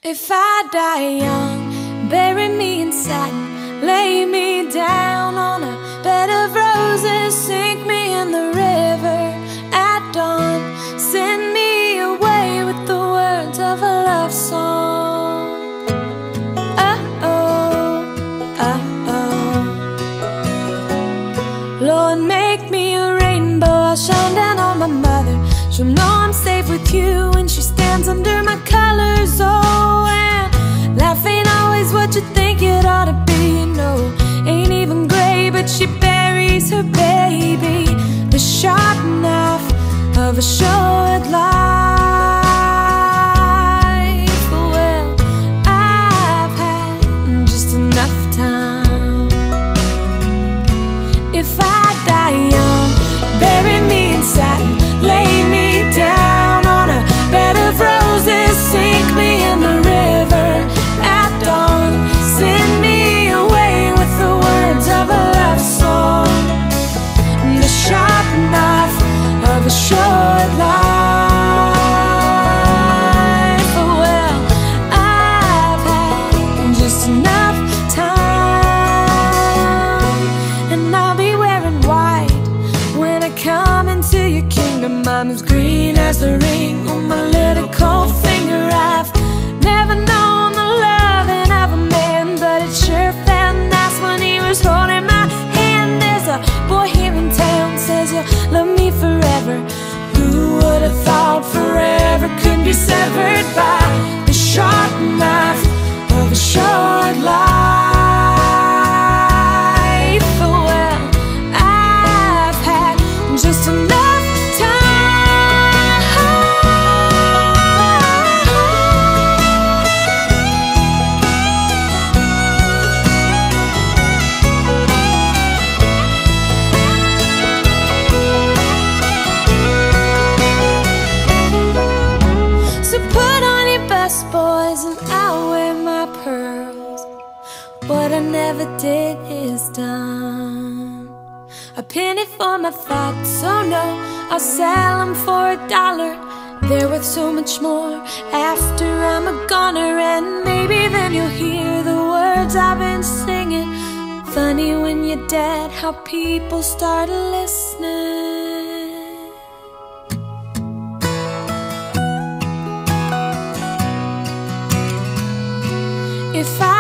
If I die young, bury me in satin, lay me down on a bed of roses, sink me in the river at dawn, send me away with the words of a love song. Oh, oh, oh. Lord, make me a rainbow, I'll shine down on my mother. She'll know I'm safe with you when she stands under my colors. Oh, and life ain't always what you think it ought to be, you know. Ain't even gray, but she buries her baby. The sharp knife of a short life. Well, I've had just enough time. If I die young, bury me in satin, lay me down on a bed of roses, sink me in the river at dawn, send me away with the words of a love song. The sharp knife of a short life. Well, I've had just enough time, and I'll be wearing white when I come into your kingdom. I'm as green as the ring on my little cold finger. I've never known the loving of a man, but it sure felt nice when he was holding my hand. There's a boy here in town says you'll love me forever. Who would have thought forever could be severed by the sharp knife of a short life? Well, I've had just enough. Boys, and I'll wear my pearls. What I never did is done. A penny for my thoughts, oh no, I'll sell them for $1. They're worth so much more after I'm a goner, and maybe then you'll hear the words I've been singing. Funny when you're dead, how people start listening. If I